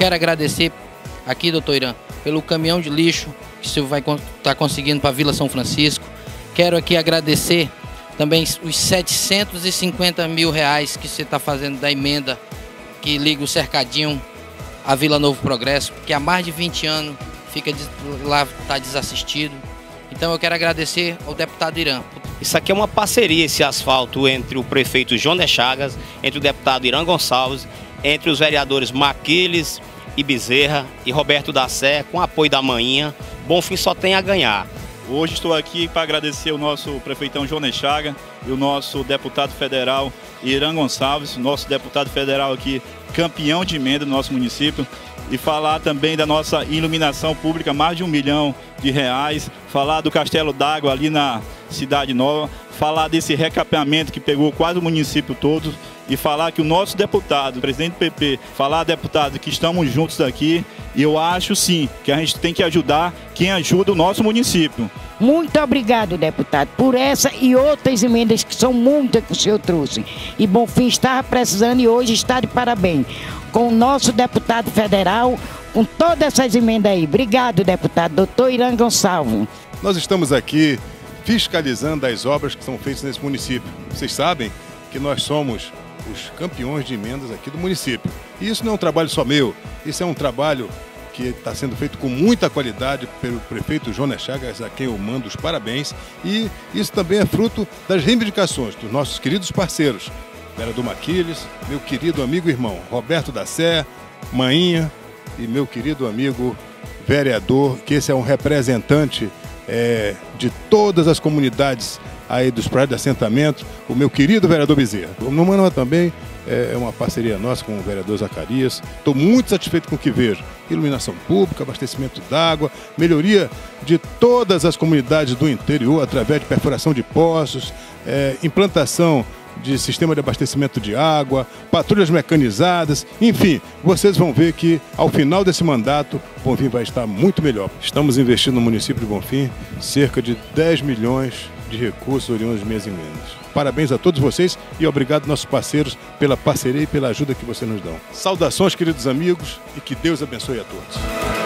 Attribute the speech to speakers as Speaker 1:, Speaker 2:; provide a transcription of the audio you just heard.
Speaker 1: quero agradecer aqui, doutor Irã, pelo caminhão de lixo que o senhor vai estar conseguindo para a Vila São Francisco. Quero aqui agradecer também os 750 mil reais que você está fazendo da emenda que liga o Cercadinho à Vila Novo Progresso, que há mais de 20 anos fica lá, está desassistido. Então eu quero agradecer ao deputado Irã.
Speaker 2: Isso aqui é uma parceria, esse asfalto, entre o prefeito Jones Chagas, entre o deputado Irã Gonçalves, entre os vereadores Maquiles e Bezerra e Roberto da Sé, com apoio da Mainha. Bonfim só tem a ganhar.
Speaker 3: Hoje estou aqui para agradecer o nosso prefeitão Jones Chagas e o nosso deputado federal Irã Gonçalves, nosso deputado federal aqui, campeão de emenda do nosso município, e falar também da nossa iluminação pública, mais de R$1 milhão, falar do Castelo d'Água ali na Cidade Nova, falar desse recapeamento que pegou quase o município todo e falar que o nosso deputado, o presidente do PP, falar, deputado, que estamos juntos aqui, e eu acho sim que a gente tem que ajudar quem ajuda o nosso município.
Speaker 4: Muito obrigado, deputado, por essa e outras emendas que são muitas que o senhor trouxe. E Bonfim estava precisando e hoje está de parabéns com o nosso deputado federal, com todas essas emendas aí. Obrigado, deputado, doutor Irã Gonçalves.
Speaker 5: Nós estamos aqui fiscalizando as obras que são feitas nesse município. Vocês sabem que nós somos os campeões de emendas aqui do município. E isso não é um trabalho só meu, isso é um trabalho que está sendo feito com muita qualidade pelo prefeito Jones Chagas, a quem eu mando os parabéns. E isso também é fruto das reivindicações dos nossos queridos parceiros, vereador Maquiles, meu querido amigo e irmão Roberto da Sé, Mainha e meu querido amigo vereador, que esse é um representante de todas as comunidades aí dos prédios de assentamento, o meu querido vereador Bezerra. O Numana também é uma parceria nossa com o vereador Zacarias. Estou muito satisfeito com o que vejo. Iluminação pública, abastecimento d'água, melhoria de todas as comunidades do interior através de perfuração de poços, implantação de sistema de abastecimento de água, patrulhas mecanizadas, enfim, vocês vão ver que ao final desse mandato, Bonfim vai estar muito melhor. Estamos investindo no município de Bonfim cerca de 10 milhões de recursos oriundos das minhas emendas. Parabéns a todos vocês e obrigado nossos parceiros pela parceria e pela ajuda que vocês nos dão. Saudações, queridos amigos, e que Deus abençoe a todos.